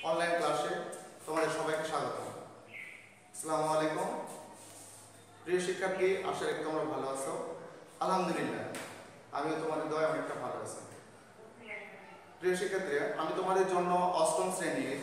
Online ক্লাসে তোমাদের সবাইকে স্বাগত। আসসালামু আলাইকুম প্রিয় শিক্ষার্থী, আশা রাখি তোমরা ভালো আছো। আলহামদুলিল্লাহ আমিও তোমাদের দয়ায় অনেকটা ভালো আছি। প্রিয় শিক্ষার্থী, আমি তোমাদের জন্য অষ্টম শ্রেণীর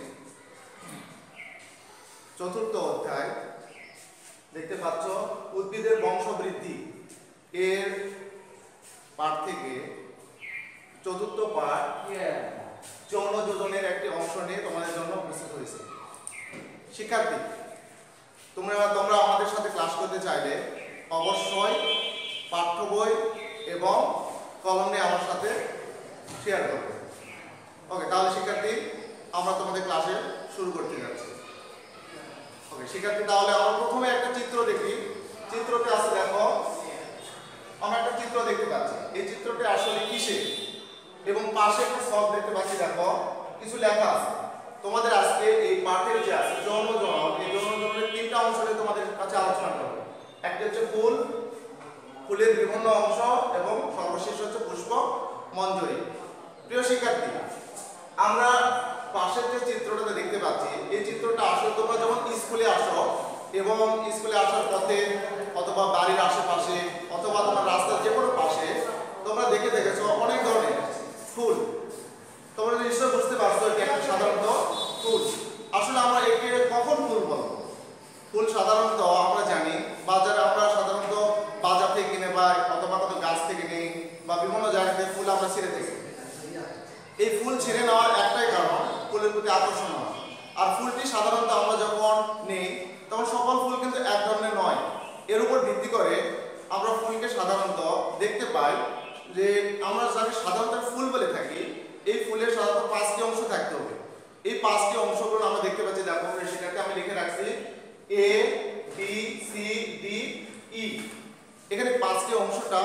চতুর্থ অধ্যায় দেখতে পাচ্ছ উদ্ভিদের বংশবৃদ্ধি এর পাঠ থেকে চতুর্থ পাঠ যৌন যোজনের একটি অংশ নিয়ে তোমাদের জন্য উপস্থিত হয়েছে। শিক্ষার্থী, তোমরা আমাদের সাথে ক্লাস করতে চাইলে অবশ্যই পাঠ্য বই এবং কলম নিয়ে আমার সাথে শেয়ার করবে। ওকে, তাহলে শিক্ষার্থী আমরা তোমাদের ক্লাসে শুরু করতে যাচ্ছি। ওকে শিক্ষার্থী, তাহলে আমরা প্রথমে একটা চিত্র দেখি। চিত্রতে আছে, দেখো আমরা একটা চিত্র দেখতে পাচ্ছি। এই চিত্রটি আসলে কিসের এবং পাশে একটা ছক দেখতে পাচ্ছি, দেখো কিছু লেখা আছে। তোমাদের আজকে এই পাঠের যে আছে যৌন জনন, এই যৌন জননের তিনটা অংশ নিয়ে তোমাদের কাছে আলোচনা করব। একটা হচ্ছে ফুল, ফুলের বিভিন্ন অংশ এবং সর্বশেষ হচ্ছে পুষ্প মঞ্জরি। প্রিয় শিক্ষার্থী, আমরা পাশের যে চিত্রটা দেখতে পাচ্ছি, এই চিত্রটা আসলে তোমরা যখন স্কুলে আসো এবং স্কুলে আসার পথে অথবা বাড়ির আশেপাশে অথবা তোমার রাস্তার যে কোনো পাশে তোমরা দেখেছো অনেক ধরনের ফুল। তোমরা নিশ্চয় বুঝতে পারছো এটা একটা সাধারণত ফুল। আসলে আমরা একে কখন ফুল বলবো? ফুল সাধারণত আমরা জানি বাজারে, আমরা সাধারণত বাজার থেকে কিনে পাই অথবা কোনো গাছ থেকে নেই বা বিভিন্ন জায়গা থেকে ফুল আমরা ছিঁড়ে থাকি। এই ফুল ছিঁড়ে নেওয়ার একটাই কারণ ফুলের প্রতি আকর্ষণ হয়। আর ফুলটি সাধারণত আমরা যখন নেই তখন সকল ফুল কিন্তু এক ধরনের নয়। এর উপর ভিত্তি করে আমরা ফুলকে সাধারণত দেখতে পাই যে আমরা যাকে সাধারণত ফুল বলে থাকি, এই ফুলের সাধারণত 5টি অংশ থাকতে হবে। এই 5টি অংশগুলো আমরা দেখতে পাচ্ছি, দেখো সেটাকে আমি লিখে রাখছি A B C D E. এখানে 5টি অংশটা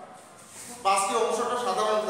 সাধারণত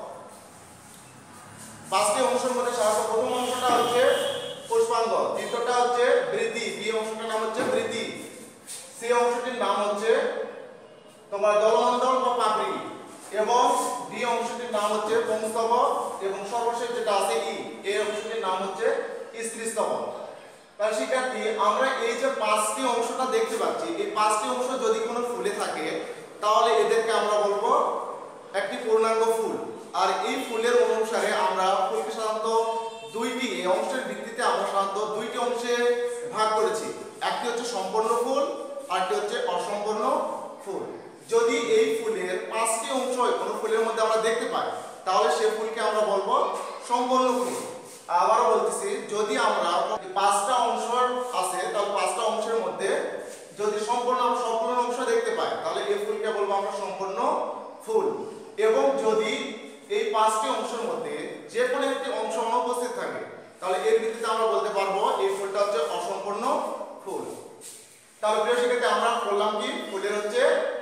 5টি অংশের মধ্যে সাধারণত প্রথম অংশটা হচ্ছে পুষ্পাঙ্গ, দ্বিতীয়টা হচ্ছে বৃদ্ধি, বি অংশটার নাম হচ্ছে বৃদ্ধি, সি অংশটির নাম হচ্ছে তোমার দলমণ্ডল বা পাপড়ি এবং ডি অংশটির নাম হচ্ছে পুংস্তবক এবং সর্বশেষ যেটা আছে ই, এই অংশটির নাম হচ্ছে স্ত্রীস্তবক। তাহলে শিক্ষার্থী, আমরা এই যে 5টি অংশটা দেখতে পাচ্ছি, এই 5টি অংশ যদি কোনো ফুলে থাকে তাহলে এদেরকে আমরা বলবো একটি পূর্ণাঙ্গ ফুল। আর এই ফুলের অনুসারে আমরা ফুলকে সাধারণত দুইটি, এই অংশের ভিত্তিতে আমরা সাধারণত দুইটি অংশে ভাগ করেছি। একটি হচ্ছে সম্পূর্ণ ফুল, আরটি হচ্ছে অসম্পূর্ণ ফুল। যদি এই ফুলের 5টি অংশ কোনো ফুলের মধ্যে আমরা দেখতে পাই তাহলে সেই ফুলকে আমরা বলবো সম্পূর্ণ ফুল। আবারও বলতেছি, যদি আমরা 5টা অংশ আছে তাহলে 5টা অংশের মধ্যে যদি সম্পূর্ণ অংশ দেখতে পাই তাহলে এই ফুলকে বলবো আমরা সম্পূর্ণ ফুল। এবং যদি এই 5টি অংশের মধ্যে যে কোনো একটি অংশ অনুপস্থিত থাকে তাহলে এর ভিত্তিতে আমরা বলতে পারবো এই ফুলটা হচ্ছে অসম্পূর্ণ ফুল। তাহলে প্রিয় শিক্ষার্থী, আমরা বললাম কি ফুলের হচ্ছে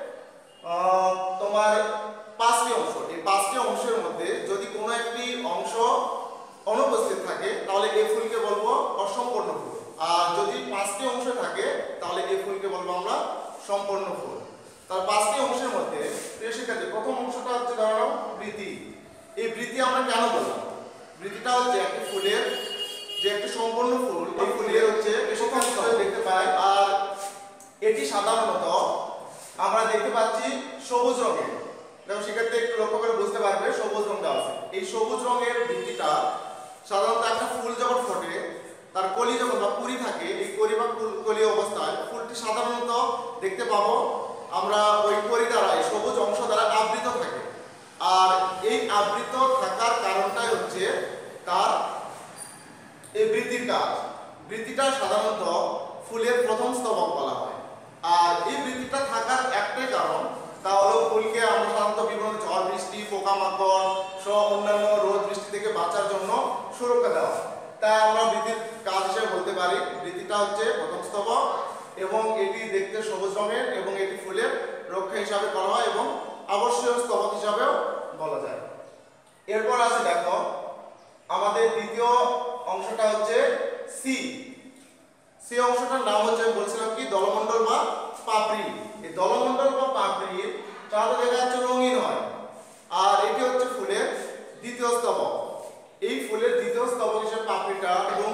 তোমার 5টি অংশ। এই 5টি অংশের মধ্যে যদি কোনো একটি অংশ অনুপস্থিত থাকে তাহলে এই ফুলকে বলবো অসম্পূর্ণ ফুল। আর যদি 5টি অংশ থাকে তাহলে এই ফুলকে বলবো আমরা সম্পূর্ণ ফুল। তাহলে 5টি অংশের মধ্যে প্রিয় শিক্ষার্থী, প্রথম অংশটা হচ্ছে ধরো বৃদ্ধি। এই বৃদ্ধি আমরা কেন বললাম? বৃদ্ধিটা হচ্ছে একটি ফুলের যে একটি সম্পূর্ণ ফুল, এই ফুলের হচ্ছে দেখতে পাই। আর এটি সাধারণত আমরা দেখতে পাচ্ছি সবুজ রঙের। দেখো শিক্ষার্থী, একটু লক্ষ্য করে বুঝতে পারবে সবুজ রঙটা আছে। এই সবুজ রঙের বৃদ্ধিটা সাধারণত একটা ফুল যখন ফোটে তার কলি যখন বা কুড়ি থাকে, এই কলি বা কলি অবস্থায় ফুলটি সাধারণত দেখতে পাবো আমরা ওই কলি দ্বারা, এই সবুজ অংশ দ্বারা আবৃত থাকে। আর এই আবৃত থাকার কারণটাই হচ্ছে তার এই বৃদ্ধির কাজ। বৃদ্ধিটা সাধারণত ফুলের প্রথম স্তবক বলা হয়। আর এই বৃদ্ধিটা থাকার একটাই কারণ, তা হলো ফুলকে আমরা সাধারণত বিভিন্ন ঝড় বৃষ্টি, পোকামাকড় সহ অন্যান্য রোদ বৃষ্টি থেকে বাঁচার জন্য সুরক্ষা দেওয়া। তাই আমরা বৃদ্ধির কাজ হিসেবে বলতে পারি বৃদ্ধিটা হচ্ছে প্রথম স্তবক এবং এটি দেখতে সবুজ রঙের এবং এটি ফুলের রক্ষা হিসাবে করা হয় এবং আবশ্যক স্তবক হিসাবেও বলা যায়। এরপর আছে, দেখো আমাদের দ্বিতীয় অংশটা হচ্ছে সি। সি অংশটার নাম হচ্ছে, বলছিলাম কি, দলমণ্ডল বা পাপড়ি। এই দলমণ্ডল বা পাপড়ির চারটা দেখা যাচ্ছে রঙিন হয়। আর এটি হচ্ছে ফুলের দ্বিতীয় স্তবক। এই ফুলের দ্বিতীয় স্তবক হিসেবে পাপড়িটা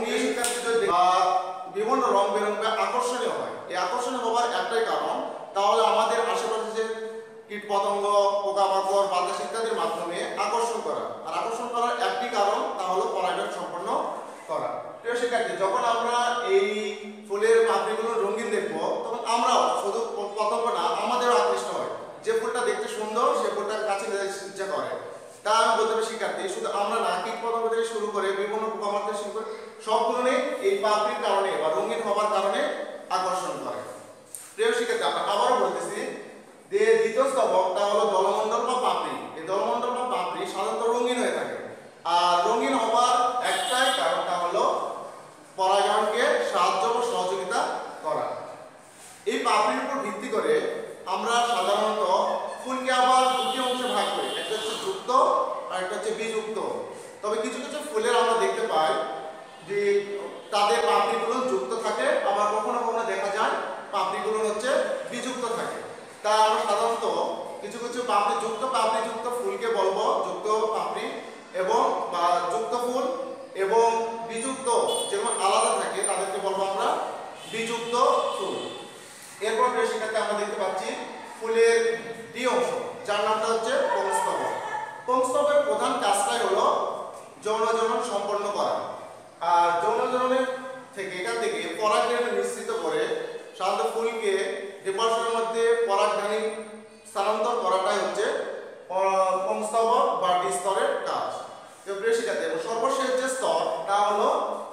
শিক্ষার্থী, শুধু আমরা না কীটপতঙ্গ থেকে শুরু করে বিভিন্ন পোকামাকড় থেকে শুরু করে সবগুলো এই পাপড়ির কারণে বা রঙিন হওয়ার কারণে আকর্ষণ করে। প্রিয় শিক্ষার্থী, আমরা আবারও বলতেছি যে দ্বিতীয় স্তবকটা হলো দলমণ্ডল বা পাপড়ি। এই দলমণ্ডল বা পাপড়ি সাধারণত রঙিন হয়ে থাকে, আর রঙিন হওয়ার একটাই কারণটা হলো পরাগায়নকে সাহায্য ও সহযোগিতা করা। এই পাপড়ির উপর ভিত্তি করে আমরা সাধারণত ফুলকে আবার দুটি অংশে ভাগ করি, একটা হচ্ছে যুক্ত আর একটা হচ্ছে বিযুক্ত। তবে কিছু কিছু ফুলের আমরা দেখতে পাই যে তাদের পাপড়িগুলো যুক্ত থাকে, আবার কখনো কখনো দেখা যায় পাপড়িগুলো হচ্ছে বিযুক্ত থাকে। তা আমরা সাধারণত কিছু কিছু পাপড়িযুক্ত ফুলকে বলবো যুক্ত পাপড়ি, এবং বা যুক্ত ফুল, এবং বিযুক্ত যেমন আলাদা থাকে তাদেরকে বলবো আমরা বিযুক্ত ফুল। এরপর প্রিয় শিক্ষার্থী, আমরা দেখতে পাচ্ছি ফুলের দ্বি অংশ, যার নামটা হচ্ছে পুংস্তবক। পুংস্তবকের প্রধান কাজটাই হলো যৌনজনন সম্পন্ন করা, আর যৌনজননের থেকে এখান থেকে পরাগরেণু নিঃসৃত করে সাধারণত ফুলকে ডিম্বাশয়ের মধ্যে পরাগধানী স্থানান্তর করাটাই হচ্ছে পুংস্তবক বা দ্বিস্তরের কাজ। তো প্রিয় শিক্ষার্থী, সর্বশেষ যে স্তর তা হলো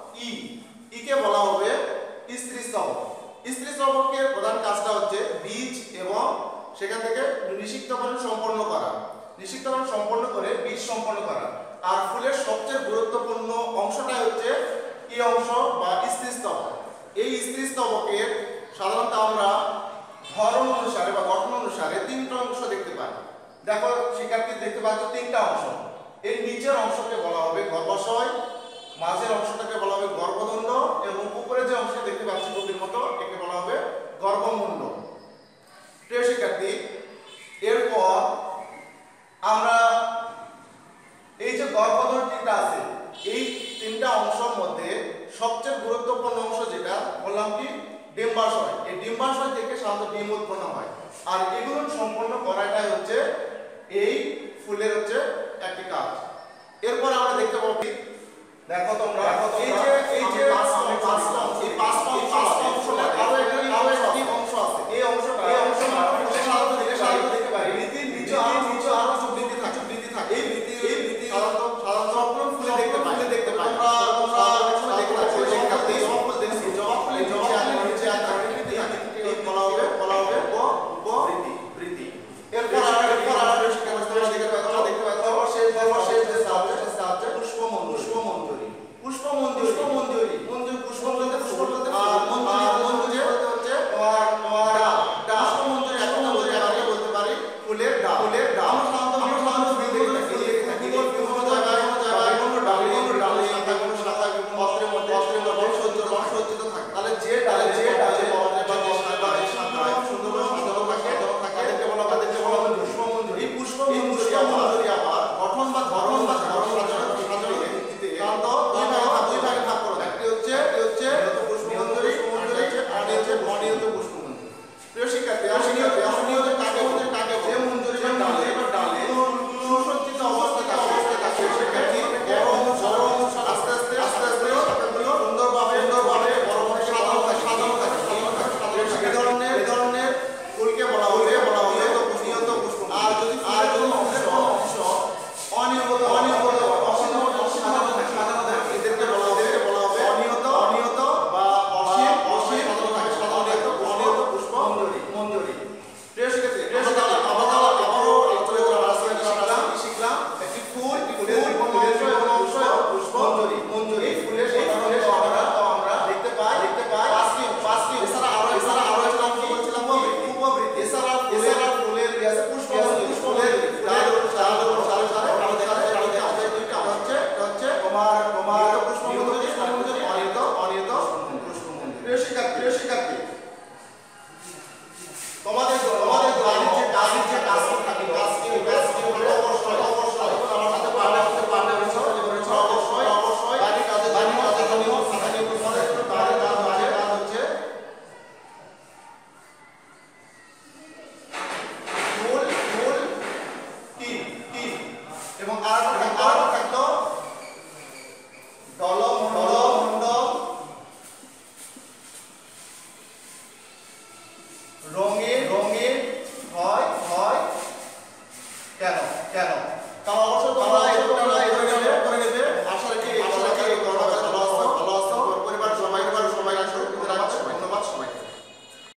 কে বলা হবে স্ত্রী স্তবক। স্ত্রী স্তবকের প্রধান কাজটা হচ্ছে বীজ এবং সেখান থেকে নিষিক্তকরণ সম্পন্ন করা, নিষিক্তকরণ সম্পন্ন করে বীজ সম্পন্ন করা। আর ফুলের সবচেয়ে গুরুত্বপূর্ণ অংশটাই হচ্ছে এই অংশ বা স্ত্রী স্তবক। এই স্ত্রী স্তবকের সাধারণত আমরা ধরন অনুসারে বা গঠন অনুসারে তিনটা অংশ দেখতে পাই। দেখো শিক্ষার্থী, দেখতে পাচ্ছ তিনটা অংশ। এর নিচের অংশকে বলা হবে গর্ভাশয়, মাঝের অংশটাকে বলা হবে গর্ভদণ্ড, এবং উপরে যে অংশ দেখতে পাচ্ছি গভীর মতো একে বলা হবে গর্ভমুণ্ড। প্রিয় শিক্ষার্থী, এরপর আমরা এই যে গর্ভদণ্ডটা আছে, এই তিনটা অংশের মধ্যে সবচেয়ে গুরুত্বপূর্ণ অংশ যেটা বললাম কি ডিম্বাশয়। এই ডিম্বাশয় থেকে সাধারণত ডিম উৎপন্ন হয়, আর এগুলো সম্পন্ন করাটাই হচ্ছে এই ফুলের হচ্ছে একটি কাজ। এরপর আমরা দেখতে পাবো, দেখো তোমরা এই যে পাঁচটা অংশ আরো একটি অংশ আছে। এই অংশ সাধারণত দেখতে পারি বৃদ্ধির নিচে আরো বৃদ্ধি থাকে। এই বৃদ্ধি সাধারণত ফুলে দেখতে পাই। তোমরা দেখতে পাচ্ছ শিক্ষার্থী, জবা ফুলের নিচে এই বলা হবে বৃদ্ধি। এরপর শিক্ষার্থী দেখতে পাচ্ছ সর্বশেষ যে সাবজেক্ট পুষ্পমঞ্জরি। বলতে পারি ফুলের ডাল। সজ্জিত থাকে। তাহলে যে ডালে পুষ্পমঞ্জরি। এই পুষ্পমঞ্জরি আবার গঠন বা ধরন সাজানোর ভিত্তিতে দুই ভাগে ভাগ করা যায়। একটি হচ্ছে পুষ্পমঞ্জরি, আর হচ্ছে অনিয়ত পুষ্পমঞ্জরি। প্রিয় শিক্ষার্থী, অনিয়ত কাকে যে মঞ্জরি ডালে সুসজ্জিত অবস্থায় থাকে, শিক্ষার্থী আস্তে আস্তে সুন্দরভাবে সাজানো থাকে। এই ধরনের ফুলকে বলা হবে অনিয়ত পুষ্প। আর যদি অংশ অনিয়মিত সাজানো থাকে, এদেরকে বলা হবে অনিয়ত বা অসীম সাজানো পুষ্প মঞ্জরি। প্রিয় শিক্ষার্থী, আবারও আলোচনা শিখলাম একটি ফুলের অংশ এবং পুষ্প মঞ্জরি। ফুলের আমরা দেখতে পাই পাঁচটি। এছাড়া আরো একটা অংশ বলছিলাম উপবৃত্তি। এছাড়া ফুলের পুষ্প ফুলের হচ্ছে তোমার পুষ্পমঞ্জরি, অনিয়ত পুষ্পমঞ্জরি। প্রিয় শিক্ষার্থী, তোমাদের বাড়ির যে কাজ থাকে, কাজটি অবশ্যই আমার সাথে পারলে অবশ্যই বাড়ির কাজে কাজ হচ্ছে মূল কি এবং আর থাকতো দলমণ্ডল, রঙে হয় কেন কামা বসো তোমরা একটু টানা এভাবে